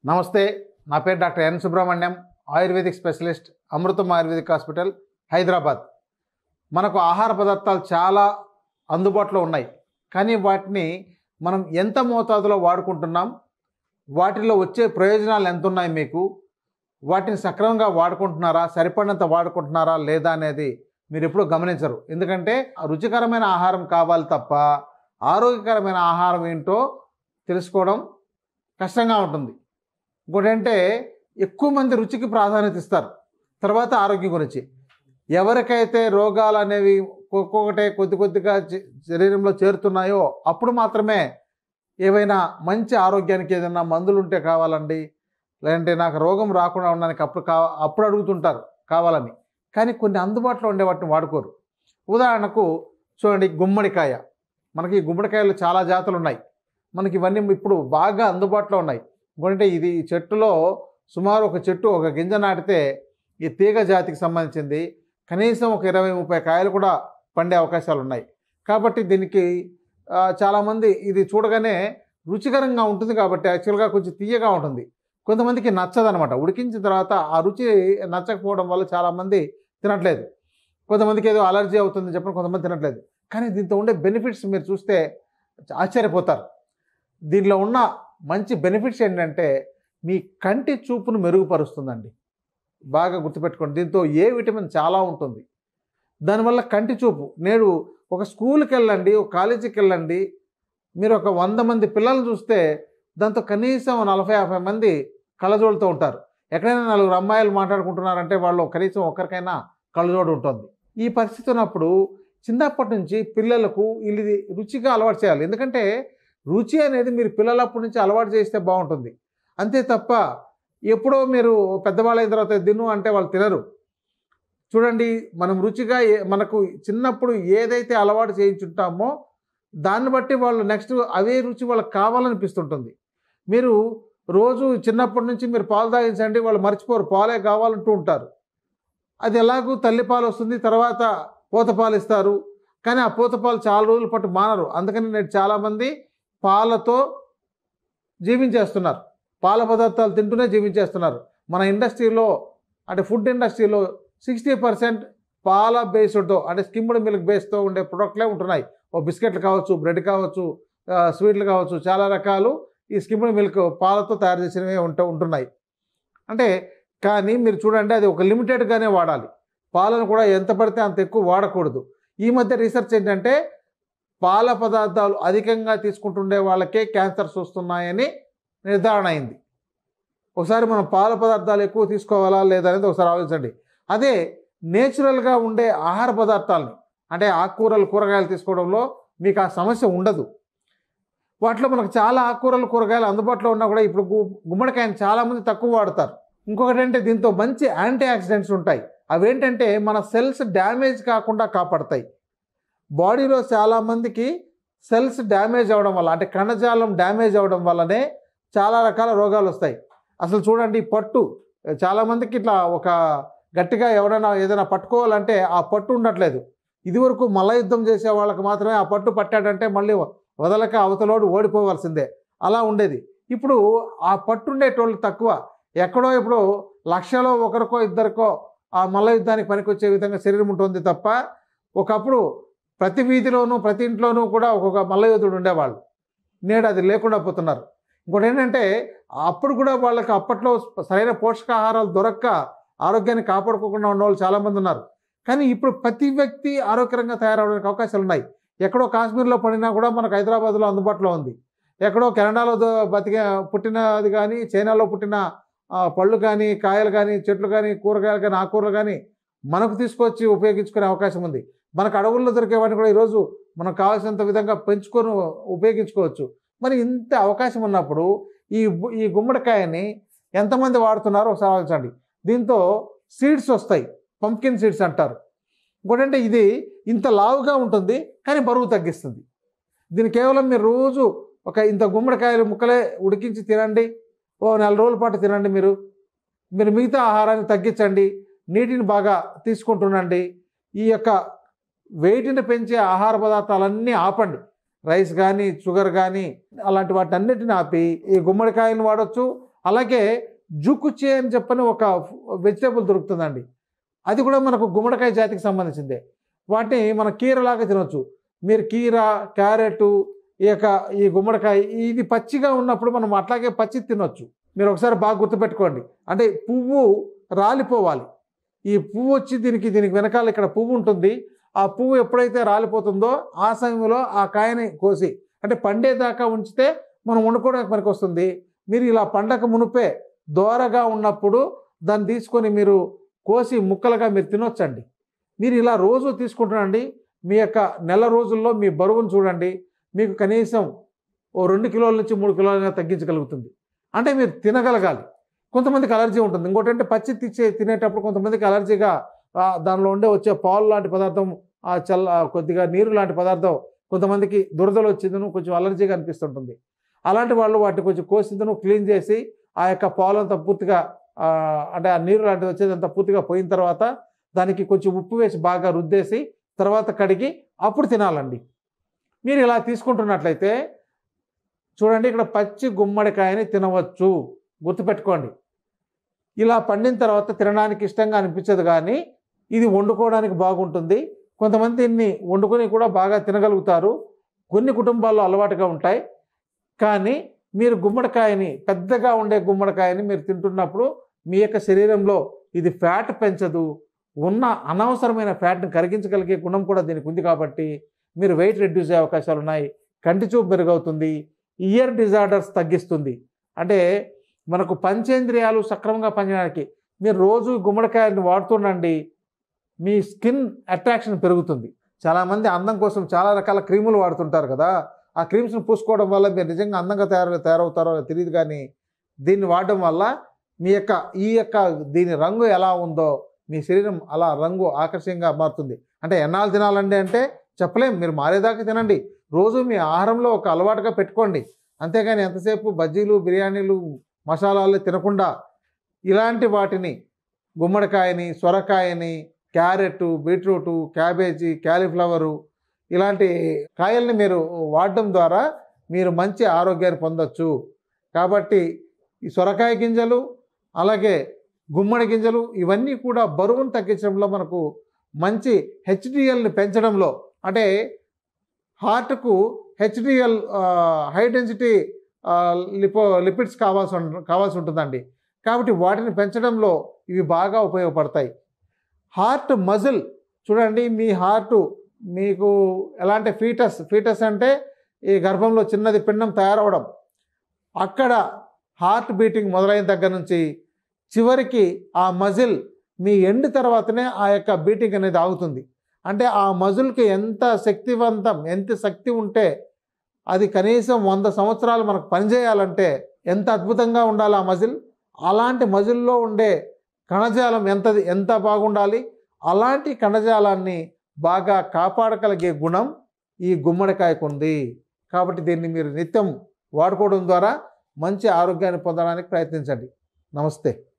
నమస్తే, నా పేరు doctor N Subrahmanyam, Ayurvedic specialist, Amrutham Ayurvedic hospital, Hyderabad. మనకు ఆహార పదార్థాలు చాలా అందుబాటులో ఉన్నాయి, కానీ వాటిని మనం ఎంత మోతాదులో వాడుకుంటున్నాం, వాటిలో వచ్చే ప్రయోజనాలు ఎంత ఉన్నాయి, మీకు వాటిని సక్రమంగా వాడుకుంటున్నారా, సరిపడినంత వాడుకుంటున్నారా లేదా అనేది మీరు ఎప్పుడూ గమనించరు. ఎందుకంటే రుచికరమైన ఆహారం కావాలి తప్ప ఆరోగ్యకరమైన ఆహారం ఏంటో తెలుసుకోవడం కష్టంగా ఉంటుంది. ఇంకోటి అంటే ఎక్కువ మంది రుచికి ప్రాధాన్యత ఇస్తారు, తర్వాత ఆరోగ్యం గురించి. ఎవరికైతే రోగాలు అనేవి ఒక్కొక్కటే కొద్ది కొద్దిగా శరీరంలో చేరుతున్నాయో అప్పుడు మాత్రమే ఏవైనా మంచి ఆరోగ్యానికి ఏదైనా మందులు ఉంటే కావాలండి, లేదంటే నాకు రోగం రాకుండా ఉండడానికి అప్పుడు అడుగుతుంటారు కావాలని. కానీ కొన్ని అందుబాటులో ఉండే వాటిని వాడుకోరు. ఉదాహరణకు చూడండి, గుమ్మడికాయ. మనకి గుమ్మడికాయలు చాలా జాతులు ఉన్నాయి, మనకి ఇవన్నీ ఇప్పుడు బాగా అందుబాటులో ఉన్నాయి. ఎందుకంటే ఇది చెట్టులో సుమారు ఒక చెట్టు ఒక గింజ నాటితే ఈ తీగ జాతికి సంబంధించింది కనీసం ఒక 20-30 కాయలు కూడా పండే అవకాశాలు ఉన్నాయి. కాబట్టి దీనికి చాలామంది ఇది చూడగానే రుచికరంగా ఉంటుంది కాబట్టి యాక్చువల్గా కొంచెం తీయగా ఉంటుంది. కొంతమందికి నచ్చదనమాట. ఉడికించిన తర్వాత ఆ రుచి నచ్చకపోవడం వల్ల చాలామంది తినట్లేదు. కొంతమందికి ఏదో అలర్జీ అవుతుందని చెప్పిన కొంతమంది తినట్లేదు. కానీ దీంతో ఉండే బెనిఫిట్స్ మీరు చూస్తే ఆశ్చర్యపోతారు. దీనిలో ఉన్న మంచి బెనిఫిట్స్ ఏంటంటే మీ కంటి చూపును మెరుగుపరుస్తుందండి. బాగా గుర్తుపెట్టుకోండి, దీంతో ఏ విటమిన్ చాలా ఉంటుంది. దానివల్ల కంటి చూపు, నేడు ఒక స్కూల్కి వెళ్ళండి, ఒక కాలేజీకి వెళ్ళండి, మీరు ఒక 100 మంది పిల్లలు చూస్తే దాంతో కనీసం 40-50 మంది కళ్ళజోడుతూ ఉంటారు. ఎక్కడైనా 4 అమ్మాయిలు మాట్లాడుకుంటున్నారంటే వాళ్ళు కనీసం ఒక్కరికైనా కళ్ళజోడు ఉంటుంది. ఈ పరిస్థితి ఉన్నప్పుడు చిన్నప్పటి నుంచి పిల్లలకు ఇది రుచిగా అలవాటు చేయాలి. ఎందుకంటే రుచి అనేది మీరు పిల్లలప్పటి నుంచి అలవాటు చేస్తే బాగుంటుంది. అంతే తప్ప ఎప్పుడో మీరు పెద్దవాళ్ళు అయిన తర్వాత తిను అంటే వాళ్ళు తినరు. చూడండి, మనం రుచిగా మనకు చిన్నప్పుడు ఏదైతే అలవాటు చేయించుంటామో దాన్ని బట్టి వాళ్ళు నెక్స్ట్ అవే రుచి వాళ్ళకి కావాలనిపిస్తుంటుంది. మీరు రోజు చిన్నప్పటి నుంచి మీరు పాలు తాగించండి, వాళ్ళు మర్చిపోరు, పాలే కావాలంటూ ఉంటారు. అది ఎలాగూ తల్లిపాలు వస్తుంది, తర్వాత పూతపాలు ఇస్తారు. కానీ ఆ పూతపాలు చాలా రోజుల పాటు మానరు. అందుకని నేడు చాలామంది పాలతో జీవించేస్తున్నారు, పాల పదార్థాలు తింటూనే జీవించేస్తున్నారు. మన ఇండస్ట్రీలో అంటే ఫుడ్ ఇండస్ట్రీలో 60% పాల బేస్డ్తో అంటే స్కిమ్డ్ మిల్క్ బేస్తో ఉండే ప్రొడక్ట్లే ఉంటున్నాయి. ఓ బిస్కెట్లు కావచ్చు, బ్రెడ్ కావచ్చు, స్వీట్లు కావచ్చు, చాలా రకాలు ఈ స్కిమ్డ్ మిల్క్ పాలతో తయారు చేసినవి ఉంటున్నాయి. అంటే కానీ మీరు చూడండి, అది ఒక లిమిటెడ్గానే వాడాలి. పాలను కూడా ఎంత పడితే అంత ఎక్కువ వాడకూడదు. ఈ మధ్య రీసెర్చ్ ఏంటంటే పాల పదార్థాలు అధికంగా తీసుకుంటుండే వాళ్ళకే క్యాన్సర్స్ వస్తున్నాయని నిర్ధారణ అయింది. ఒకసారి మనం పాల పదార్థాలు ఎక్కువ తీసుకోవాలా లేదా అనేది ఒకసారి ఆలోచించండి. అదే నేచురల్గా ఉండే ఆహార పదార్థాలని అంటే ఆకుకూరలు, కూరగాయలు తీసుకోవడంలో మీకు ఆ సమస్య ఉండదు. వాటిలో మనకు చాలా ఆకుకూరలు, కూరగాయలు అందుబాటులో ఉన్నా కూడా ఇప్పుడు గుమ్మడికాయని చాలామంది తక్కువ వాడతారు. ఇంకొకటి అంటే దీంతో మంచి యాంటీ ఆక్సిడెంట్స్ ఉంటాయి. అవేంటంటే మన సెల్స్ డ్యామేజ్ కాకుండా కాపాడతాయి. బాడీలో చాలామందికి సెల్స్ డ్యామేజ్ అవ్వడం వల్ల అంటే కణజాలం డ్యామేజ్ అవ్వడం వల్లనే చాలా రకాల రోగాలు వస్తాయి. అసలు చూడండి, పట్టు చాలామందికి ఇట్లా ఒక గట్టిగా ఎవరైనా ఏదైనా పట్టుకోవాలంటే ఆ పట్టు ఉండట్లేదు. ఇదివరకు మల్ల యుద్ధం చేసే వాళ్ళకి మాత్రమే ఆ పట్టు పట్టాడంటే మళ్ళీ వదలక అవతలోడు ఓడిపోవాల్సిందే, అలా ఉండేది. ఇప్పుడు ఆ పట్టుండేటోళ్ళు తక్కువ. ఎక్కడో ఇప్పుడు లక్షలో ఒకరికో ఇద్దరికో ఆ మల్ల యుద్ధానికి పనికొచ్చే విధంగా శరీరం ఉంటుంది తప్ప ఒకప్పుడు ప్రతి వీధిలోనూ ప్రతి ఇంట్లోనూ కూడా ఒక్కొక్క మల్లయోధుడు ఉండేవాళ్ళు. నేడు అది లేకుండా పోతున్నారు. ఇంకోటి ఏంటంటే అప్పుడు కూడా వాళ్ళకి అప్పట్లో సరైన పోషకాహారాలు దొరక్క ఆరోగ్యాన్ని కాపాడుకోకుండా ఉన్నవాళ్ళు చాలామంది ఉన్నారు. కానీ ఇప్పుడు ప్రతి వ్యక్తి ఆరోగ్యకరంగా తయారవడానికి అవకాశాలు ఉన్నాయి. ఎక్కడో కాశ్మీర్లో పడినా కూడా మనకు హైదరాబాద్లో అందుబాటులో ఉంది. ఎక్కడో కెనడాలో పుట్టినది కానీ, చైనాలో పుట్టిన పళ్ళు కానీ, కాయలు కానీ, చెట్లు కానీ, కూరగాయలు కానీ, ఆకుకూరలు కానీ మనకు తీసుకొచ్చి ఉపయోగించుకునే అవకాశం ఉంది. మనకు అడవుల్లో దొరికే వాటిని కూడా ఈరోజు మనకు కావాల్సినంత విధంగా పెంచుకొని ఉపయోగించుకోవచ్చు. మరి ఇంత అవకాశం ఉన్నప్పుడు ఈ గుమ్మడికాయని ఎంతమంది వాడుతున్నారో ఒకసారి ఆలోచించండి. దీంతో సీడ్స్ వస్తాయి, పంప్కిన్ సీడ్స్ అంటారు. ఇంకోటంటే ఇది ఇంత లావుగా ఉంటుంది కానీ బరువు తగ్గిస్తుంది. దీన్ని కేవలం మీరు రోజు ఇంత గుమ్మడికాయలు ముక్కలే ఉడికించి తినండి, ఓ 4 రోజుల పాటు తినండి. మీరు మిగతా ఆహారాన్ని తగ్గించండి, నీటిని బాగా తీసుకుంటుండండి. ఈ యొక్క వెయిట్ని పెంచే ఆహార పదార్థాలన్నీ ఆపండి. రైస్ కానీ, షుగర్ కానీ అలాంటి వాటి అన్నిటిని ఆపి ఈ గుమ్మడికాయలను వాడచ్చు. అలాగే జుకుచే అని చెప్పని ఒక వెజిటేబుల్ దొరుకుతుందండి. అది కూడా మనకు గుమ్మడికాయ జాతికి సంబంధించిందే. వాటిని మనం కీరలాగా తినొచ్చు. మీరు కీర, క్యారెట్, ఈ గుమ్మడికాయ ఇది పచ్చిగా ఉన్నప్పుడు మనం అట్లాగే పచ్చి తినొచ్చు. మీరు ఒకసారి బాగా గుర్తుపెట్టుకోండి. అంటే పువ్వు రాలిపోవాలి. ఈ పువ్వు వచ్చి దీనికి వెనకాల ఇక్కడ పువ్వు ఉంటుంది. ఆ పువ్వు ఎప్పుడైతే రాలిపోతుందో ఆ సమయంలో ఆ కాయని కోసి అంటే పండేదాకా ఉంచితే మనం వండుకోవడానికి మనకు వస్తుంది. మీరు ఇలా పండక మునుపే దోరగా ఉన్నప్పుడు దాన్ని తీసుకొని మీరు కోసి ముక్కలుగా మీరు తినొచ్చండి. మీరు ఇలా రోజు తీసుకుంటానండి. మీ యొక్క నెల రోజుల్లో మీ బరువును చూడండి. మీకు కనీసం ఓ 2 కిలోల నుంచి 3 కిలోలైనా తగ్గించగలుగుతుంది. అంటే మీరు తినగలగాలి. కొంతమందికి అలర్జీ ఉంటుంది. ఇంకోటి అంటే పచ్చి తినేటప్పుడు కొంతమందికి అలర్జీగా దానిలో వచ్చే పాలు లాంటి పదార్థం, కొద్దిగా నీరు లాంటి పదార్థం కొంతమందికి దురదలు వచ్చిందను కొంచెం అలర్జీగా అనిపిస్తుంటుంది. అలాంటి వాళ్ళు వాటిని కొంచెం కోసిందను క్లీన్ చేసి ఆ యొక్క పాలంతా పూర్తిగా అంటే ఆ నీరు లాంటిది వచ్చేదంతా పూర్తిగా పోయిన తర్వాత దానికి కొంచెం ఉప్పు వేసి బాగా రుద్దేసి తర్వాత కడిగి అప్పుడు తినాలండి. మీరు ఇలా తీసుకుంటున్నట్లయితే చూడండి, ఇక్కడ పచ్చి గుమ్మడికాయని తినవచ్చు. గుర్తుపెట్టుకోండి. ఇలా పండిన తర్వాత తినడానికి ఇష్టంగా అనిపించదు, కానీ ఇది వండుకోవడానికి బాగుంటుంది. కొంతమంది దీన్ని వండుకొని కూడా బాగా తినగలుగుతారు. కొన్ని కుటుంబాల్లో అలవాటుగా ఉంటాయి. కానీ మీరు గుమ్మడికాయని, పెద్దగా ఉండే గుమ్మడికాయని మీరు తింటున్నప్పుడు మీ యొక్క శరీరంలో ఇది ఫ్యాట్ పెంచదు. ఉన్న అనవసరమైన ఫ్యాట్ని కరిగించగలిగే గుణం కూడా దీనికి ఉంది. కాబట్టి మీరు వెయిట్ రెడ్యూస్ అయ్యే అవకాశాలు ఉన్నాయి. కంటి చూపు మెరుగవుతుంది. ఇయర్ డిజార్డర్స్ తగ్గిస్తుంది. అంటే మనకు పంచేంద్రియాలు సక్రమంగా పనిచేయడానికి మీరు రోజు గుమ్మడికాయని వాడుతుండండి. మీ స్కిన్ అట్రాక్షన్ పెరుగుతుంది. చాలామంది అందం కోసం చాలా రకాల క్రీములు వాడుతుంటారు కదా. ఆ క్రీమ్స్ని పూసుకోవడం వల్ల మీరు నిజంగా అందంగా తయారవుతారో తెలియదు, కానీ దీన్ని వాడడం వల్ల మీ యొక్క దీని రంగు ఎలా ఉందో మీ శరీరం అలా రంగు ఆకర్షణీయంగా మారుతుంది. అంటే ఎన్నాళ్ళు తినాలండి అంటే చెప్పలేం. మీరు మారేదాకా తినండి. రోజు మీ ఆహారంలో ఒక అలవాటుగా పెట్టుకోండి. అంతేగాని ఎంతసేపు బజ్జీలు, బిర్యానీలు, మసాలాలు తినకుండా ఇలాంటి వాటిని గుమ్మడికాయని, సొరకాయని, క్యారెట్, బీట్రూటు, క్యాబేజీ, క్యాలీఫ్లవరు ఇలాంటి కాయల్ని మీరు వాడడం ద్వారా మీరు మంచి ఆరోగ్యాన్ని పొందొచ్చు. కాబట్టి ఈ సొరకాయ గింజలు అలాగే గుమ్మడి గింజలు ఇవన్నీ కూడా బరువును తగ్గించడంలో మనకు మంచి హెచ్డిఎల్ని పెంచడంలో, అంటే హార్ట్కు హెచ్డిఎల్ హై డెన్సిటీ లిపిడ్స్ కావాల్సి ఉంటుందండి. కాబట్టి వాటిని పెంచడంలో ఇవి బాగా ఉపయోగపడతాయి. హార్ట్ మజిల్ చూడండి, మీ హార్ట్ మీకు ఎలాంటి ఫీటస్ అంటే ఈ గర్భంలో చిన్నది పిండం తయారవడం, అక్కడ హార్ట్ బీటింగ్ మొదలైన దగ్గర నుంచి చివరికి ఆ మజిల్ మీ ఎండ్ తర్వాతనే ఆ యొక్క బీటింగ్ అనేది ఆగుతుంది. అంటే ఆ మజిల్కి ఎంత శక్తి ఉంటే అది కనీసం 100 సంవత్సరాలు మనకు పనిచేయాలంటే ఎంత అద్భుతంగా ఉండాలి ఆ మజిల్. అలాంటి మజిల్లో ఉండే కణజాలం ఎంత బాగుండాలి. అలాంటి కణజాలాన్ని బాగా కాపాడగలిగే గుణం ఈ గుమ్మడికాయకు ఉంది. కాబట్టి దీన్ని మీరు నిత్యం వాడుకోవడం ద్వారా మంచి ఆరోగ్యాన్ని పొందడానికి ప్రయత్నించండి. నమస్తే.